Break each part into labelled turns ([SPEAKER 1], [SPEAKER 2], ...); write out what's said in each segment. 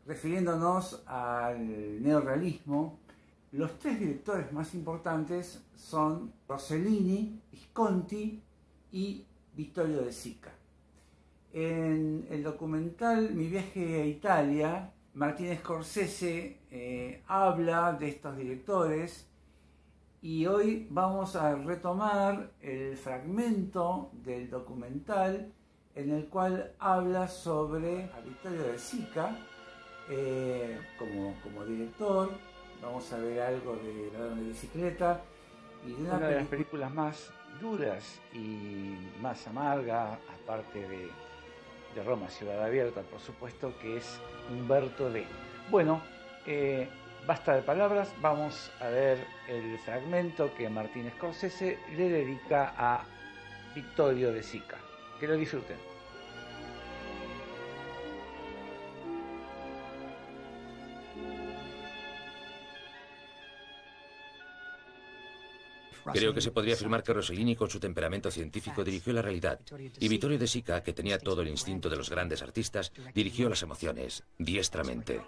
[SPEAKER 1] refiriéndonos al neorrealismo, los tres directores más importantes son Rossellini, Visconti y Vittorio De Sica. En el documental Mi viaje a Italia, Martin Scorsese habla de estos directores y hoy vamos a retomar el fragmento del documental en el cual habla sobre a Vittorio De Sica como director. Vamos a ver algo de Ladrón de Bicicleta y de una de las películas más duras y más amarga, aparte de Roma, Ciudad Abierta, por supuesto, que es Umberto D. Bueno, basta de palabras, vamos a ver el fragmento que Martin Scorsese le dedica a Vittorio De Sica. Que lo disfruten.
[SPEAKER 2] Creo que se podría afirmar que Rossellini, con su temperamento científico, dirigió la realidad, y Vittorio De Sica, que tenía todo el instinto de los grandes artistas, dirigió las emociones, diestramente.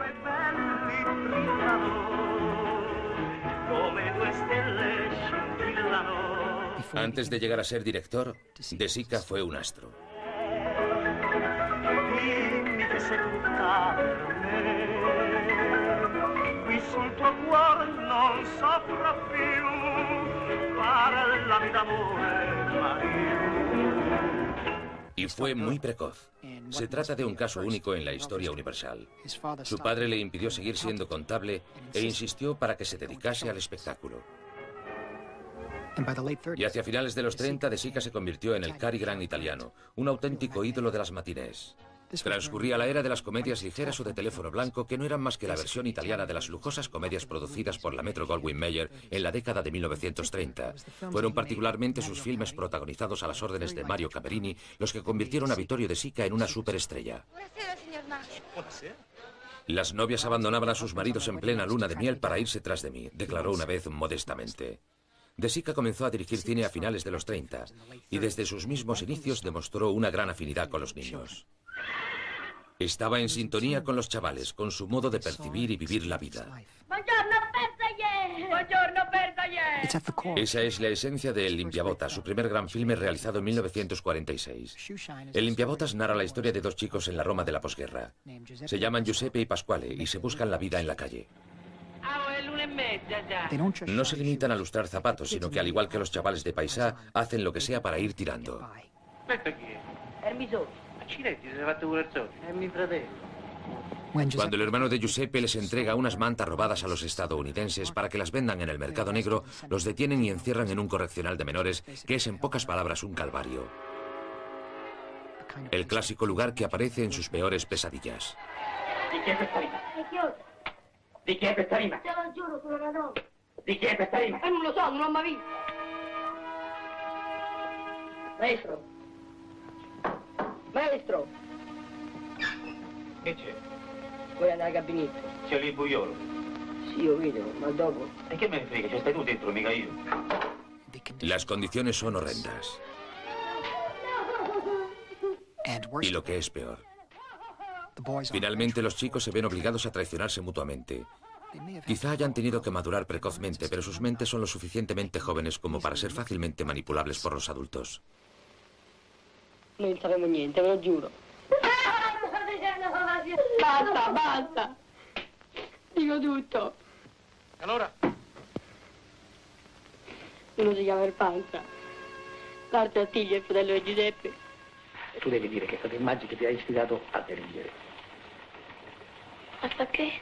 [SPEAKER 2] Antes de llegar a ser director, De Sica fue un astro. Y fue muy precoz. Se trata de un caso único en la historia universal. Su padre le impidió seguir siendo contable e insistió para que se dedicase al espectáculo. Y hacia finales de los 30, De Sica se convirtió en el Cary Grant italiano, un auténtico ídolo de las matinés. Transcurría la era de las comedias ligeras o de teléfono blanco, que no eran más que la versión italiana de las lujosas comedias producidas por la Metro-Goldwyn-Mayer en la década de 1930. Fueron particularmente sus filmes protagonizados a las órdenes de Mario Camerini los que convirtieron a Vittorio De Sica en una superestrella.
[SPEAKER 3] Buonasera, signor Marx.
[SPEAKER 4] Buonasera.
[SPEAKER 2] Las novias abandonaban a sus maridos en plena luna de miel para irse tras de mí, declaró una vez modestamente. De Sica comenzó a dirigir cine a finales de los 30 y desde sus mismos inicios demostró una gran afinidad con los niños. Estaba en sintonía con los chavales, con su modo de percibir y vivir la vida.
[SPEAKER 3] Buongiorno, Bertaglier. Buongiorno, Bertaglier.
[SPEAKER 2] Esa es la esencia de El limpiabotas, su primer gran filme realizado en 1946. El limpiabotas narra la historia de dos chicos en la Roma de la posguerra. Se llaman Giuseppe y Pasquale y se buscan la vida en la calle. No se limitan a lustrar zapatos, sino que al igual que los chavales de Paisà, hacen lo que sea para ir tirando. Cuando el hermano de Giuseppe les entrega unas mantas robadas a los estadounidenses para que las vendan en el mercado negro, los detienen y encierran en un correccional de menores, que es en pocas palabras un calvario. El clásico lugar que aparece en sus peores pesadillas.
[SPEAKER 5] Di chi è questa rima?
[SPEAKER 3] Te lo giuro, sono una donna.
[SPEAKER 5] Di chi è questa rima?
[SPEAKER 3] Non lo so, non l'ho mai visto. Maestro. Maestro.
[SPEAKER 4] Che c'è?
[SPEAKER 3] Vuoi andare al gabinetto?
[SPEAKER 4] C'è lì il buiolo.
[SPEAKER 3] Sì, io vedo, ma dopo.
[SPEAKER 4] E che me ne frega? Ci stai tu dentro, mica io.
[SPEAKER 2] Las condiciones son horrendas. Y lo que es peor. Finalmente los chicos se ven obligados a traicionarse mutuamente. Quizá hayan tenido que madurar precozmente, pero sus mentes son lo suficientemente jóvenes como para ser fácilmente manipulables por los adultos.
[SPEAKER 3] Non saremo niente, ve lo giuro. Basta, basta. Dico tutto.
[SPEAKER 4] Allora?
[SPEAKER 3] Uno si chiama il Panza. L'altro Attilio, il fratello di Giuseppe.
[SPEAKER 5] Tu devi dire che è stato il Maggi che ti ha ispirato a delinquere.
[SPEAKER 3] Basta che?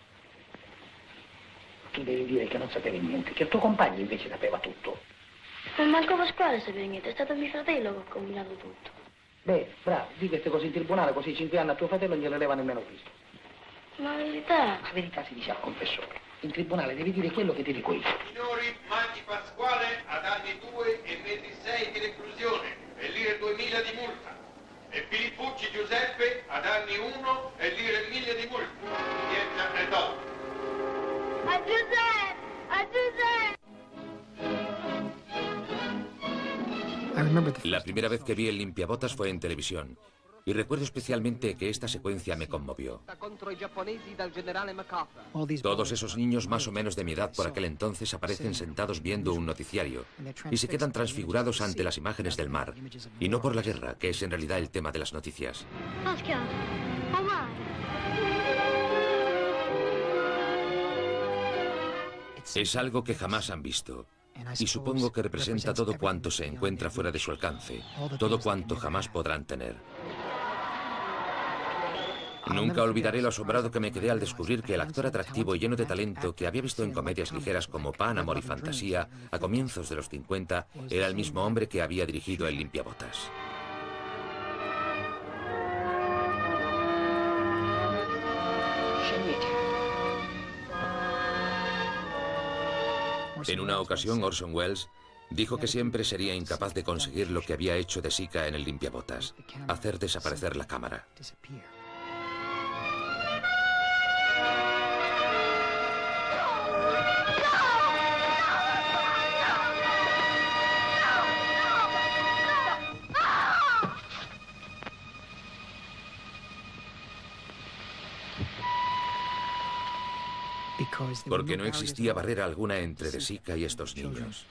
[SPEAKER 5] Tu devi dire che non sapevi niente, che il tuo compagno invece sapeva tutto.
[SPEAKER 3] Non manco Pasquale sapeva niente, è stato mio fratello che ha combinato tutto.
[SPEAKER 5] Beh, bravo, di queste cose in tribunale, così 5 anni a tuo fratello non gliele leva nemmeno Cristo.
[SPEAKER 3] Ma la verità...
[SPEAKER 5] La verità si dice al confessore. In tribunale devi dire quello che ti dico io.
[SPEAKER 6] Signori, Maggi Pasquale ad anni 2 e mesi 6 di reclusione e lire 2000 di multa. E Filippucci Giuseppe ad anni 1 e lire 1000 di multa. Niente a dopo.
[SPEAKER 3] A Giuseppe! A Giuseppe!
[SPEAKER 2] La primera vez que vi El limpiabotas fue en televisión. y recuerdo especialmente que esta secuencia me conmovió. Todos esos niños más o menos de mi edad por aquel entonces aparecen sentados viendo un noticiario y se quedan transfigurados ante las imágenes del mar, y no por la guerra, que es en realidad el tema de las noticias. Es algo que jamás han visto, y supongo que representa todo cuanto se encuentra fuera de su alcance, todo cuanto jamás podrán tener. Nunca olvidaré lo asombrado que me quedé al descubrir que el actor atractivo y lleno de talento que había visto en comedias ligeras como Pan, Amor y Fantasía a comienzos de los 50 era el mismo hombre que había dirigido El limpiabotas. En una ocasión, Orson Welles dijo que siempre sería incapaz de conseguir lo que había hecho De Sica en El limpiabotas, hacer desaparecer la cámara. Porque no existía barrera alguna entre De Sica y estos niños.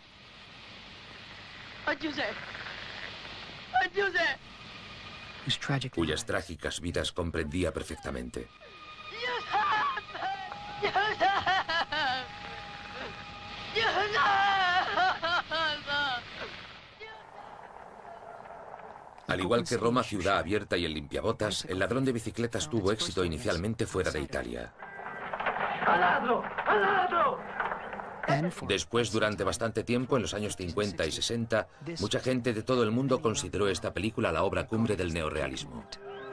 [SPEAKER 2] Cuyas trágicas vidas comprendía perfectamente. Al igual que Roma, Ciudad Abierta y El limpiabotas, El ladrón de bicicletas tuvo éxito inicialmente fuera de Italia.
[SPEAKER 5] ¡Al ladro! ¡Al ladro!
[SPEAKER 2] Después, durante bastante tiempo, en los años 50 y 60, mucha gente de todo el mundo consideró esta película la obra cumbre del neorrealismo.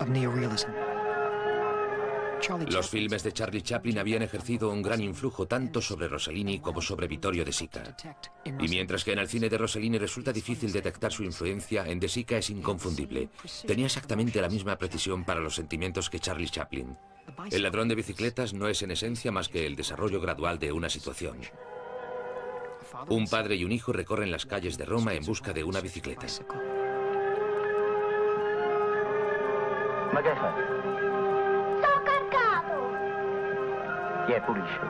[SPEAKER 2] Los filmes de Charlie Chaplin habían ejercido un gran influjo tanto sobre Rossellini como sobre Vittorio De Sica. Y mientras que en el cine de Rossellini resulta difícil detectar su influencia, en De Sica es inconfundible. Tenía exactamente la misma precisión para los sentimientos que Charlie Chaplin. El ladrón de bicicletas no es en esencia más que el desarrollo gradual de una situación. Un padre y un hijo recorren las calles de Roma en busca de una bicicleta.
[SPEAKER 5] Ma che fai?
[SPEAKER 7] Sto carcato!
[SPEAKER 5] Chi è pulisce?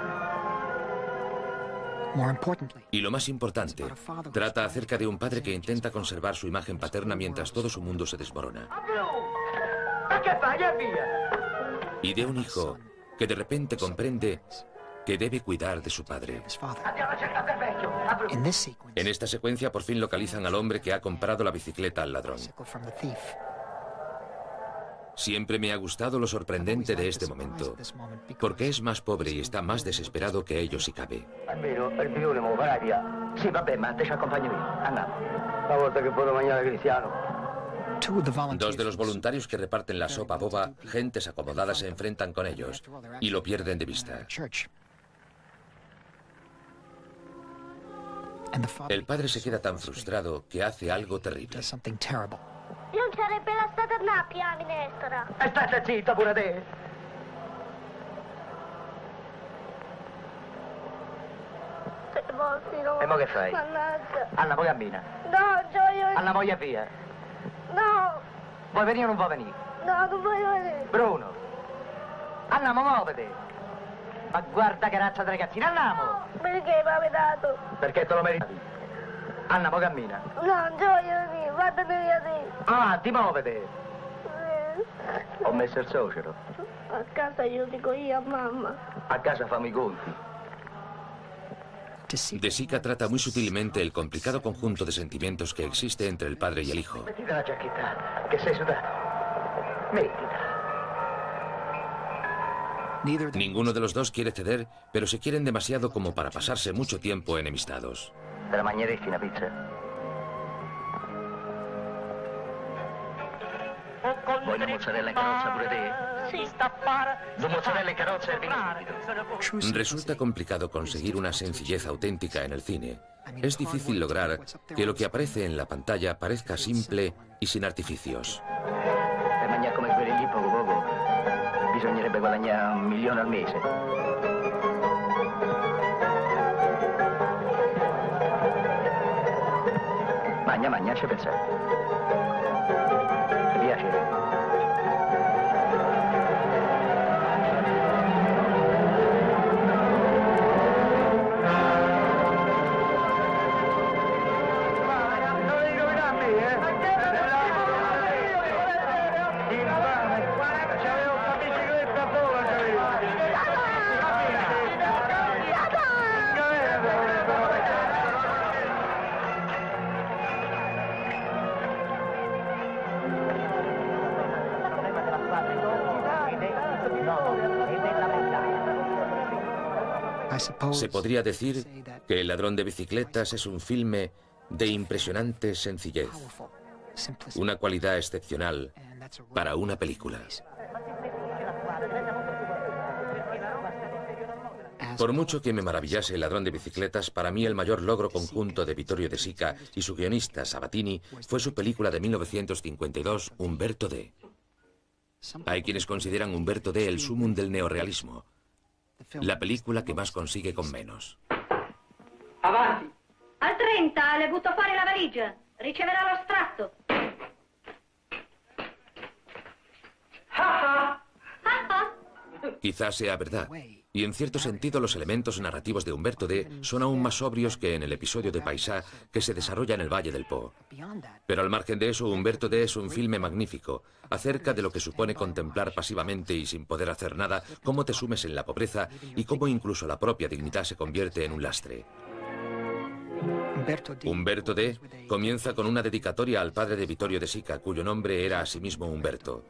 [SPEAKER 2] Y lo más importante, trata acerca de un padre que intenta conservar su imagen paterna mientras todo su mundo se desmorona.
[SPEAKER 5] Ma che fai? E via!
[SPEAKER 2] Y de un hijo que de repente comprende que debe cuidar de su padre. En esta secuencia por fin localizan al hombre que ha comprado la bicicleta al ladrón. Siempre me ha gustado lo sorprendente de este momento, porque es más pobre y está más desesperado que ellos si cabe.
[SPEAKER 5] Almeno il più ne muoverà via. Sì, vabbè, ma te ci accompagno io. Andiamo. La volta che puedo mangiare cristiano.
[SPEAKER 2] Dos de los voluntarios que reparten la sopa boba, gentes acomodadas, se enfrentan con ellos y lo pierden de vista. El padre se queda tan frustrado que hace algo terrible.
[SPEAKER 7] Non sarebbe la stata nappia la minestra.
[SPEAKER 5] E state zitta pure te. E mo che fai?
[SPEAKER 7] Mannaggia.
[SPEAKER 5] Anna, poi cammina.
[SPEAKER 7] No, gioio.
[SPEAKER 5] Anna, voglia via.
[SPEAKER 7] No,
[SPEAKER 5] Vuoi venire o non vuoi venire?
[SPEAKER 7] no, non voglio vedere.
[SPEAKER 5] Bruno. Andiamo, muovete. Ma guarda che razza di ragazzina, andiamo.
[SPEAKER 7] No, perché mi avete dato?
[SPEAKER 5] Perché te lo meriti. Anna, poi cammina.
[SPEAKER 7] No, non voglio venire, vattene via te.
[SPEAKER 5] Avanti, muovete. Ho messo il suocero.
[SPEAKER 7] A casa io dico io a mamma.
[SPEAKER 5] A casa famo i conti.
[SPEAKER 2] De Sica trata muy sutilmente el complicado conjunto de sentimientos que existe entre el padre y el hijo.
[SPEAKER 5] Mettiti la giacchetta, che sei sudato. Mettila.
[SPEAKER 2] Ninguno de los dos quiere ceder, pero se quieren demasiado como para pasarse mucho tiempo enemistados.
[SPEAKER 5] Te la mangeresti una pizza? Vuoi una mozzarella in carrozza pure te?
[SPEAKER 7] Sì.
[SPEAKER 5] Due mozzarella in carrozza e vieni subito.
[SPEAKER 2] Resulta complicado conseguir una sencillez auténtica en el cine. Es difícil lograr que lo que aparece en la pantalla parezca simple y sin artificios.
[SPEAKER 5] Per mangiare come quelli lì poco poco bisognerebbe guadagnare 1 milione al mese. Magna, ci pensare. Ti piace?
[SPEAKER 2] Se podría decir que El ladrón de bicicletas es un filme de impresionante sencillez, una cualidad excepcional para una película. Por mucho que me maravillase El ladrón de bicicletas, para mí el mayor logro conjunto de Vittorio De Sica y su guionista Sabatini fue su película de 1952, Umberto D. Hay quienes consideran Umberto D. el sumum del neorrealismo, la película que más consigue con menos.
[SPEAKER 8] Avanti!
[SPEAKER 7] Al 30 le butto fuori la valigia. Riceverà lo strato.
[SPEAKER 2] Quizás sea verdad, y en cierto sentido los elementos narrativos de Umberto D. son aún más sobrios que en el episodio de Paisà que se desarrolla en el Valle del Po. Pero al margen de eso, Umberto D. es un filme magnífico, acerca de lo que supone contemplar pasivamente y sin poder hacer nada cómo te sumes en la pobreza y cómo incluso la propia dignidad se convierte en un lastre. Umberto D. comienza con una dedicatoria al padre de Vittorio De Sica, cuyo nombre era asimismo Umberto.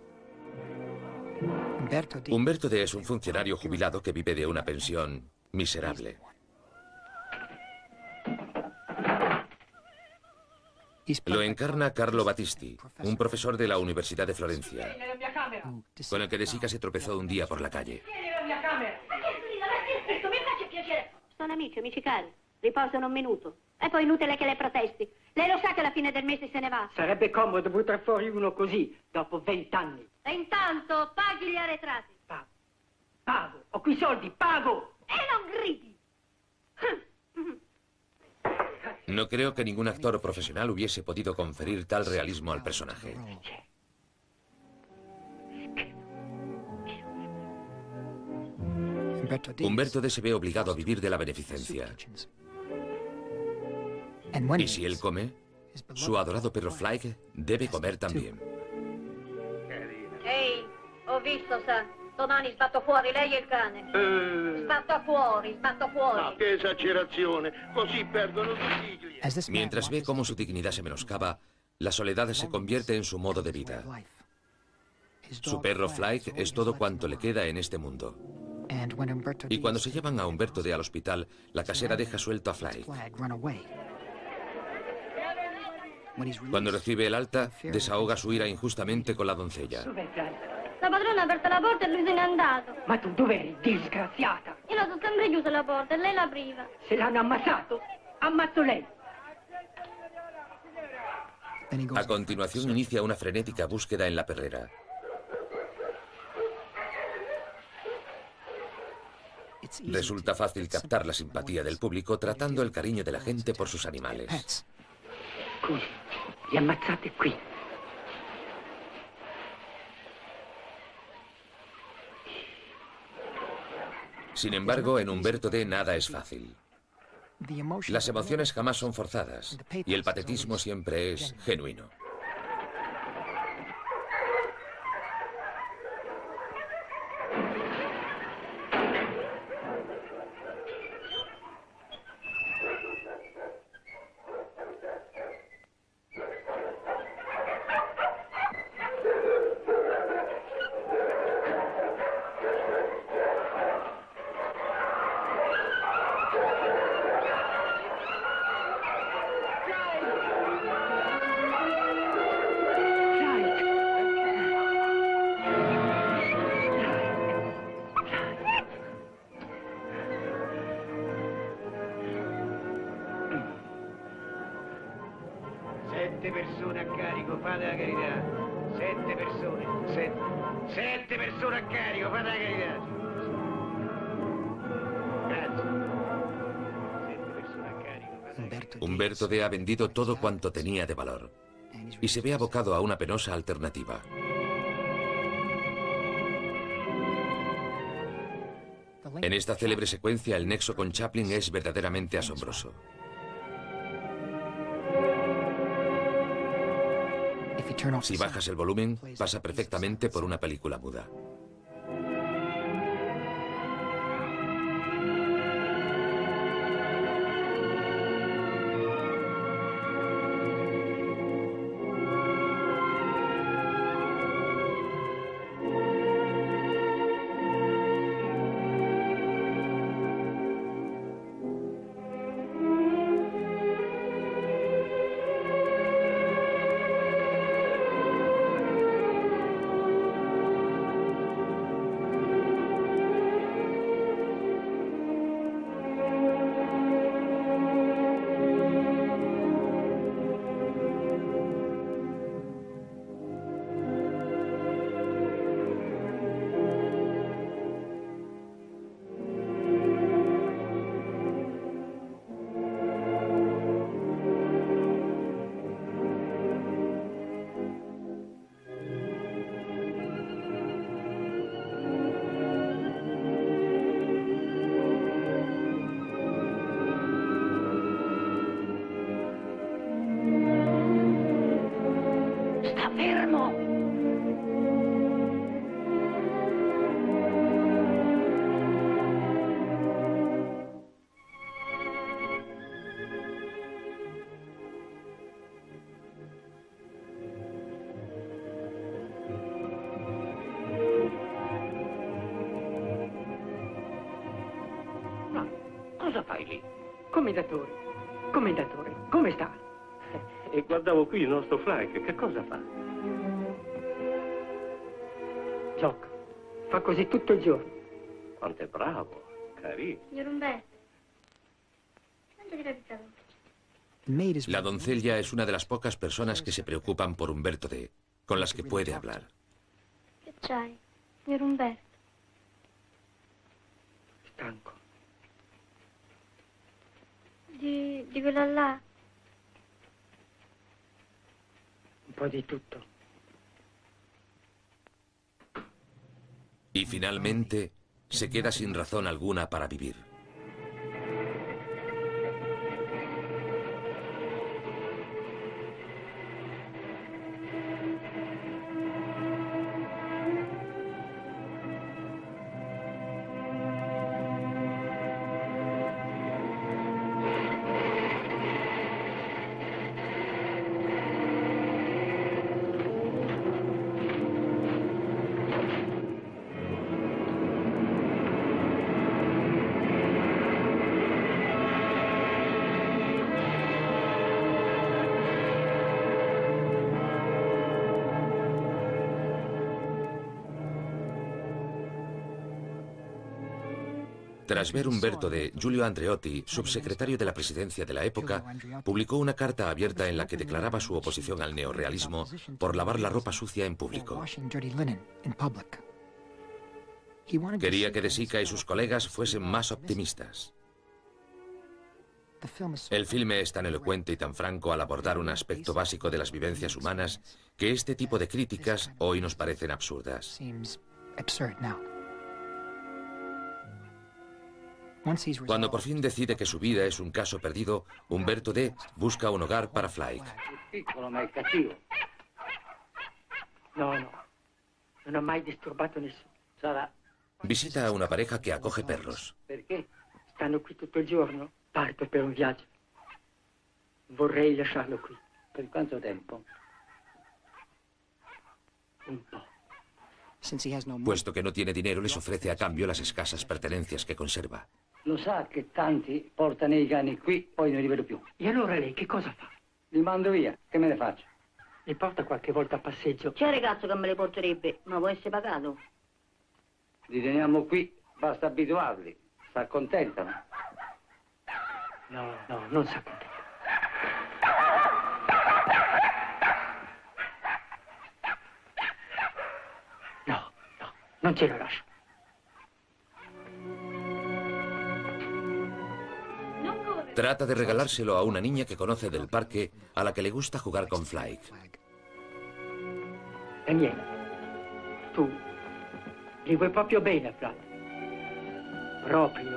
[SPEAKER 2] Umberto D. es un funcionario jubilado que vive de una pensión miserable. Lo encarna Carlo Battisti, un profesor de la Universidad de Florencia, con el que De Sica se tropezó un día por la calle.
[SPEAKER 7] Sono amici cari. Riposano un minuto. E poi inutile che le protesti. Lei lo sa che alla fine del mese se ne va.
[SPEAKER 8] Sarebbe comodo buttare fuori uno così, dopo 20 anni.
[SPEAKER 7] E intanto paghi gli arretrati.
[SPEAKER 8] Pago. Ho qui soldi, pago.
[SPEAKER 7] E non gridi.
[SPEAKER 2] No creo que ningún actor profesional hubiese podido conferir tal realismo al personaje. Umberto D. se ve obligado a vivir de la beneficencia. Y si él come, su adorado perro Flyke debe comer también.
[SPEAKER 7] Ehi, ho visto, sa. Domani sbatto fuori lei e il cane. Sbatto fuori.
[SPEAKER 6] Ma che esagerazione, così perdono tutti i clienti.
[SPEAKER 2] Mientras ve cómo su dignidad se menoscaba, la soledad se convierte en su modo de vida. Su perro Flyke es todo cuanto le queda en este mundo. Y cuando se llevan a Umberto D. al hospital, la casera deja suelto a Flyke. Cuando recibe el alta, desahoga su ira injustamente con la doncella.
[SPEAKER 7] La padrona ha aperto la porta e lui se n'è andato.
[SPEAKER 8] Ma tu dove eri, disgraziata?
[SPEAKER 7] Io la so sempre chiusa la porta e lei l'apriva.
[SPEAKER 8] Se l'hanno ammazzato, ammazzo lei.
[SPEAKER 2] A continuación inicia una frenética búsqueda en la perrera. Resulta fácil captar la simpatía del público tratando el cariño de la gente por sus animales.
[SPEAKER 8] Così, li ammazzate qui.
[SPEAKER 2] Sin embargo, en Umberto D. nada es fácil. Las emociones jamás son forzadas y el patetismo siempre es genuino. Umberto D. ha vendido todo cuanto tenía de valor y se ve abocado a una penosa alternativa. En esta célebre secuencia, el nexo con Chaplin es verdaderamente asombroso. Si bajas el volumen, pasa perfectamente por una película muda.
[SPEAKER 8] cosa fai lì? Commendatore, commendatore, come sta?
[SPEAKER 9] E guardavo qui il nostro Frank, che cosa fa?
[SPEAKER 8] Gioca, fa così tutto il giorno.
[SPEAKER 9] Quanto è bravo, carino.
[SPEAKER 7] Signor Umberto, quanto ti capitava?
[SPEAKER 2] La doncella es una de las pocas personas que se preocupan por Umberto D, con las que puede hablar.
[SPEAKER 7] Che c'hai, signor Umberto?
[SPEAKER 8] Stanco.
[SPEAKER 7] Di quella là?
[SPEAKER 8] Un po' di tutto.
[SPEAKER 2] Y finalmente se queda sin razón alguna para vivir. Tras ver Umberto D, Giulio Andreotti, subsecretario de la presidencia de la época, publicó una carta abierta en la que declaraba su oposición al neorrealismo por lavar la ropa sucia en público. Quería que De Sica y sus colegas fuesen más optimistas. El filme es tan elocuente y tan franco al abordar un aspecto básico de las vivencias humanas que este tipo de críticas hoy nos parecen absurdas. Cuando por fin decide que su vida es un caso perdido, Umberto D busca un hogar para Flake.
[SPEAKER 8] Piccolo, ma è cattivo. No, non ho mai disturbato nessuno. Sarà.
[SPEAKER 2] Visita a una pareja que acoge perros.
[SPEAKER 8] Perché? Stanno qui tutto il giorno? Parto per un viaggio. Vorrei lasciarlo qui.
[SPEAKER 5] Per quanto tempo?
[SPEAKER 8] Un po'.
[SPEAKER 2] Puesto que no tiene dinero, les ofrece a cambio las escasas pertenencias que conserva.
[SPEAKER 5] Lo sa che tanti portano i cani qui, poi non li vedo più.
[SPEAKER 8] E allora lei che cosa fa?
[SPEAKER 5] Li mando via, che me ne faccio?
[SPEAKER 8] Li porta qualche volta a passeggio?
[SPEAKER 7] C'è un ragazzo che me le porterebbe, ma può essere pagato.
[SPEAKER 5] Li teniamo qui, basta abituarli. Si accontentano.
[SPEAKER 8] No, non si accontenta. No, non ce lo lascio.
[SPEAKER 2] Trata de regalárselo a una niña que conoce del parque, a la que le gusta jugar con Flake.
[SPEAKER 8] Daniela, tu gli vuoi proprio bene, Flake? Proprio?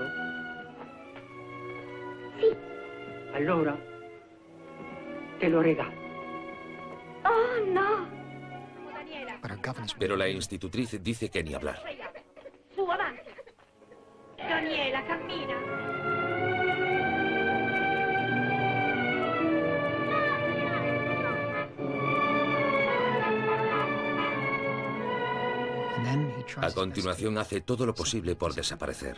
[SPEAKER 7] Sì.
[SPEAKER 8] Allora, te lo regalo.
[SPEAKER 7] Oh, no.
[SPEAKER 2] Pero la institutriz dice que ni hablar.
[SPEAKER 7] Su, avanti. Daniela, cammina.
[SPEAKER 2] A continuación hace todo lo posible por desaparecer.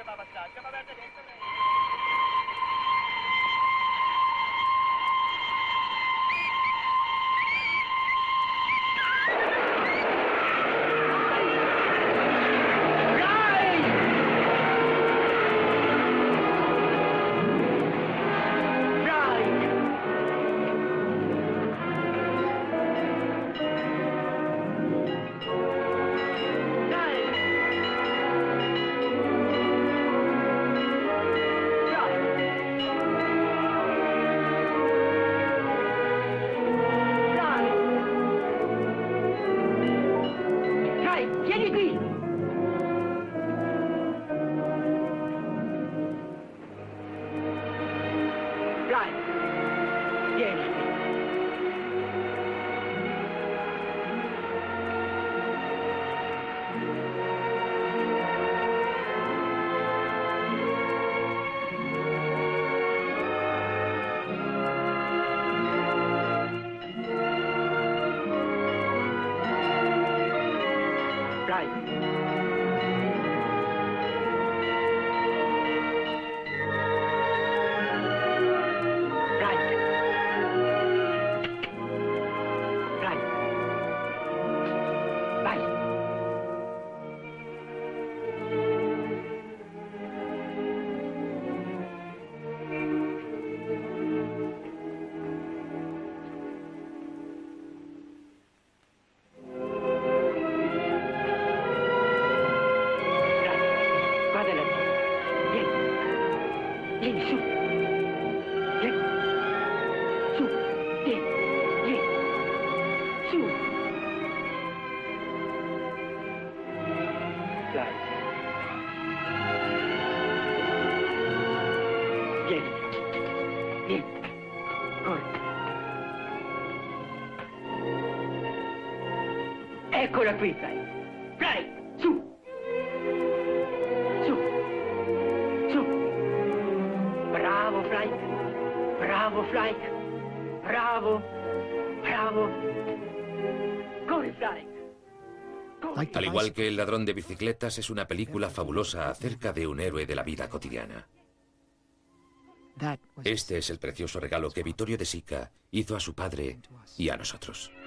[SPEAKER 8] Eccola qui, Fly. Fly, su. Su. Su. Bravo, Fly. Bravo, Fly. Bravo. Bravo. Corri, Fly.
[SPEAKER 2] Al igual que El ladrón de bicicletas, es una película fabulosa acerca de un héroe de la vida cotidiana. Este es el precioso regalo que Vittorio De Sica hizo a su padre y a nosotros.